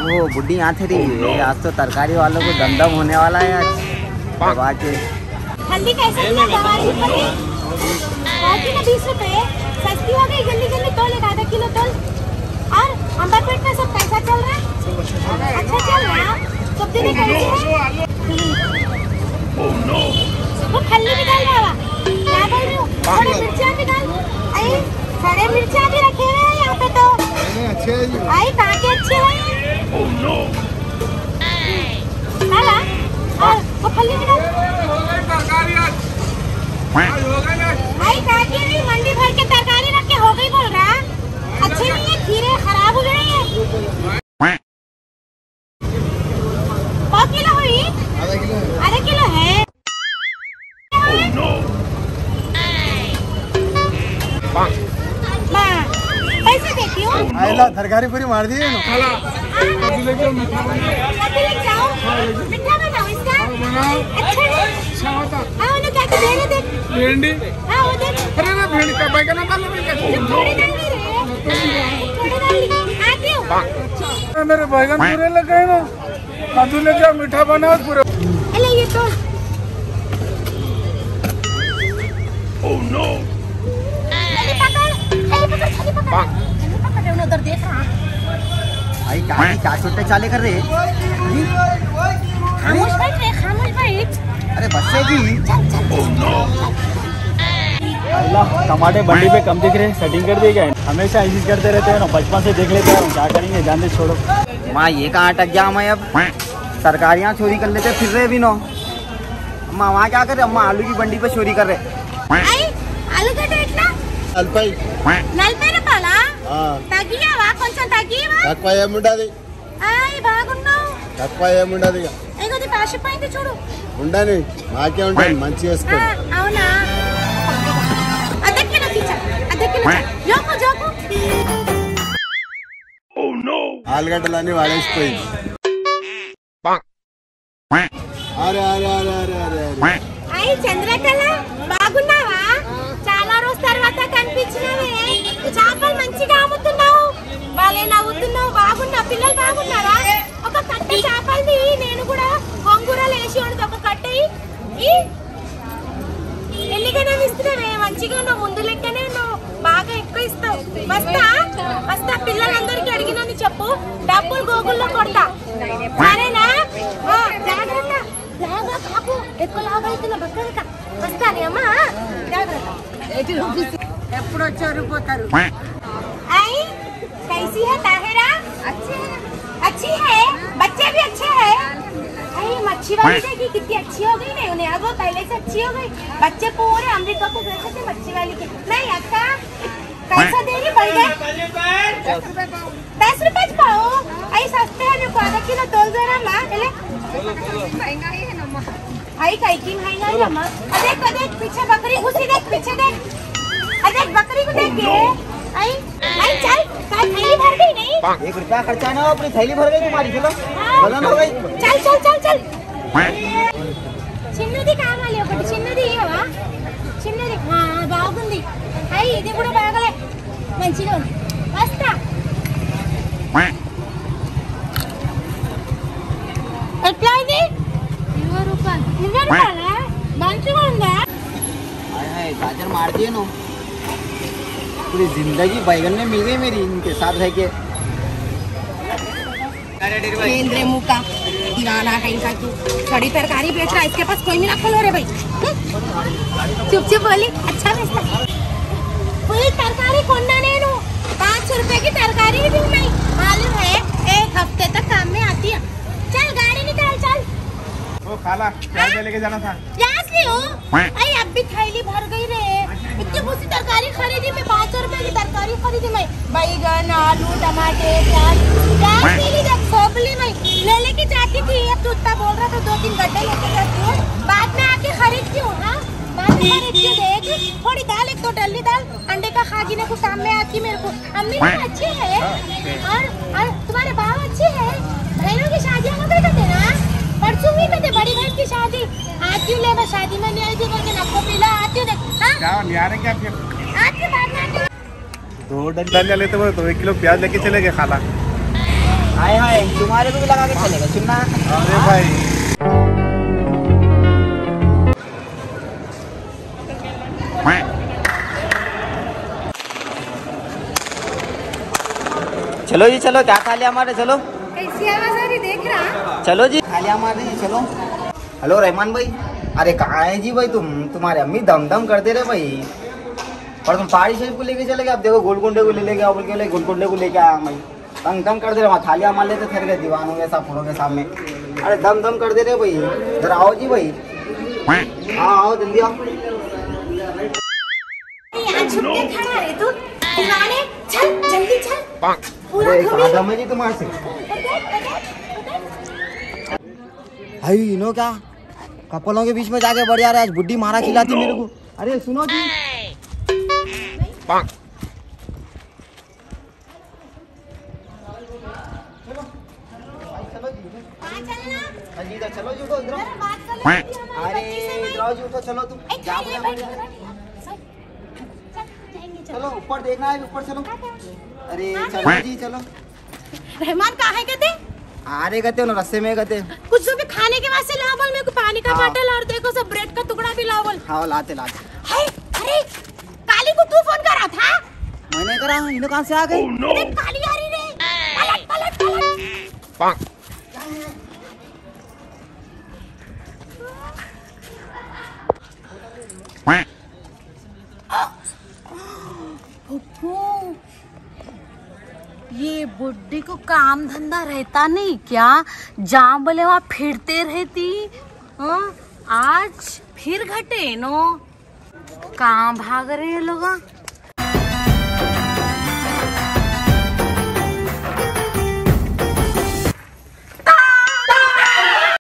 वो बुढ़ी यहाँ थे रही। आज तो तरकारी वालों को दमदम होने वाला है आज। हल्दी कैसे किलो 20 रुपए सस्ती हो गई। जल्दी जल्दी तोल, आधा किलो तोल। और अंबरपेट में सब कैसा चल रहा है? अच्छा चल रहा है। सब्जी में कैसी है? वो हल्दी भी डाल रहा है। क्या बोल रही हूँ? थोड़ी मिर्चियाँ भी डाल। आई खड़े मिर्चियाँ भी रखे हुए हैं यहाँ पे तो। आई कहाँ के अच्छे हैं? डाला और वो फली भी डाल। भाई कहाँ की नहीं, मंडी भर के तरकारी रख के हो गई बोल रहा है। अच्छे नहीं है, खीरे खराब हो गए हैं। बहुत किलो हुई? आधा किलो है। पैसे देती हूँ। तरकारी पूरी मार दी है मीठा बनाओ इसका। अच्छा होता। हाँ उन्हें क्या दे रहे थे? भिंडी। हाँ वो दे। अरे ना भिंडी का बैगन ना डालो। थोड़ी डाल दी रे। थोड़ी डाल दी। आती हूँ। मेरे बैगन पूरे लग गए ना। कद्दू ले जाओ, मीठा बनाओ पूरे। अरे ये तो। Oh no. छली पकड़। उधर देख रहा। भाई क्या छोटे चाले कर रहे? खामोश बैठ। अरे बच्चे जी। टमाटे मंडी पे कम दिख रहे, सेटिंग कर दिए क्या? हमेशा ऐसी करते रहते हैं ना, बचपन से देख लेते हैं। क्या करेंगे, जान दे, छोड़ो। माँ ये कहाँ अटक गया? मैं अब सरकारियाँ चोरी कर लेते फिर रहे भी नो। अम्मा वहाँ क्या कर रहे? अम्मा आलू की मंडी पे चोरी कर रहे। आलू का रेट ना నలభై రూపాయల తగ్గియావా కొంచెం తగ్గియవా తక్కువ ఏముండది ఆయ్ బాగున్నావు తక్కువ ఏముండది ఏగోది పాషిపోయింది చూడు ఉండని నాకే ఉంటది మంచి చేసుకో అవునా అదకిన కిచా జోకు ఓ నో ఆలుగడ్డలన్నీ వాడేసిపోయింది అరే అరే అరే అరే అరే ఆయ్ చంద్రకళ బాగున్నావా చాలా రోజు తర్వాత కనిపించినవే చేపలు మంచిగా అమ్ముతున్నావు వాళ్ళే నవ్వుతున్నావు బాగున్నా పిల్లలు బాగున్నారా ఒక కట్ట చేపలది నేను కూడా గొంగూరలు వేసి ఉండదు ఒక కట్ట ఎన్నికనే ఇస్తున్నావే మంచిగా ఉన్నావు ముందు లెక్కనే ఉన్నావు బాగా ఎక్కువ ఇస్తావు వస్తా పిల్లలందరికీ అడిగినని చెప్పు డబ్బులు గూగుల్లో కొడతా సరేనా జాగ్రత్త లాగా కాపు ఎక్కువ లాగా అవుతున్నా బక్కగా వస్తానే అమ్మా జాగ్రత్త ఎప్పుడు వచ్చారు పోతారు आई कैसी है ताहिरा अच्छी है बच्चे भी अच्छे हैं आई मच्छी वाली देखी कितनी अच्छी हो गई नहीं उन्हें अब पहले से अच्छी हो गई बच्चे पूरे अमेरिका को गए थे मच्छी वाली के नहीं अक्का कैसा दे रही बढ़ गए 10 रुपए पाओ आई सस्ते है देखो आधा किलो तोल दे रहा माँ चले महंगाई है ना माँ आई कई की महंगाई है माँ देख पीछे बकरी घुसी देख पीछे देख देख बकरी को देख आई चल थैली भर गई नहीं 1 रुपया खर्चा ना अपनी थैली भर गई तुम्हारी। चलो वजन हो गई। चल చిన్నది కావాలి ఒకటి చిన్నది ఏవా చిన్నది బాగుంది అయ్యి ఇది కూడా బాగలే మంచిగా ఉంది వస్తా ఎట్లా ఇది 20 రూపాయలు మంచిగా ఉందా गाजर मार दिए नो पूरी जिंदगी बैगन में मिल गई मेरी इनके साथ रह के। मुँह का दीवाना कहीं का तू बड़ी तरकारी बेच रहा है इसके पास कोई भी ना खोलो रे भाई चुप बोली अच्छा बेचता पूरी तरकारी कोंडा नहीं 5 रुपए की तरकारी भी नहीं मालूम है 1 हफ्ते तक काम में आती है। चल गाड़ी निकाल चल ओ खाला प्याज लेके जाना था प्याज लियो अरे अब भी थैली भर गई रे इतनी बुरी तरकारी खरीदी मैं 500 रुपए की तरकारी खरीदी मैं बैगन आलू टमाटे प्याज ली जब सोबली मैं ले लेके जाती थी अब तू इतना बोल रहा था 2-3 गड्ढे लेके जाती हूँ बाद में आके खरीदती हूँ हाँ बाद में खरीदती हूँ देख थोड़ी दाल एक तो डली दाल अंडे का खाजीने को सामने आती मेरे को अम्मी अच्छी है और तुम्हारे बाप अच्छे है बहनों की शादियाँ हो गई थे ना परसों हुई थे बड़ी बहन की शादी आती हूँ ले मैं शादी में नहीं आई थी बोल के आपको पिला आती हूँ क्या ले आ रहे क्या फिर आती बाद में 2 डंडा लेते हो तो 1 किलो प्याज लेके चले गए खाला। हाय 2 तुम्हारे को भी लगा के चलेगा सुनना। अरे भाई चलो जी चलो, क्या खा लिया हमारे, चलो कैसी आवाज आ रही देख रहा? चलो जी, खा लिया हमारे, चलो। हेलो रहमान भाई, अरे कहाँ है जी भाई तुम्हारे अम्मी दम दम करते रहे भाई। और तुम पहाड़ी शरीफ को लेके चले गए, अब देखो गोलकुंडे को ले गया, बोल के गोलकुंडे को लेके आया भाई। दम दम कर दे रहे, थालियाँ मार लेते फिर गए दीवान हो गए साफों के सामने। अरे दम दम कर दे रहे भाई, इधर आओ जी भाई। हाँ आओ जल्दी आओ। यहाँ छुप के खड़ा है तू, दीवाने, चल जल्दी चल। पूरा दादा मैं जी तुम्हारे से भाई इनो क्या कपलों के बीच में जाके बढ़ जा रहा है, आज बुड्ढी मारा खिलाती मेरे को। अरे सुनो जी, चलो जी उठो इधर। अरे इधर आओ जी, उठो चलो तुम। चलो ऊपर देखना है, ऊपर चलो। अरे चलो जी चलो। रहमान कहाँ है कहते? अरे कहते हो ना रास्ते में कहते। कुछ तो भी खाने के वास्ते लाओ बोल, मेरे को पानी का बोतल और देखो सब ब्रेड का टुकड़ा भी लाओ बोल। हाँ लाते लाते। हाय अरे काली को तू फोन कर रहा था? मैंने करा, इन्हें कहाँ से आ गई? अरे काली आ रही रे, पलट पलट पलट। ये बुड्ढी को काम धंधा रहता नहीं क्या? जहाँ बोले वहाँ फिरते रहती। हाँ आज फिर घटे नो, कहाँ भाग रहे हैं लोग।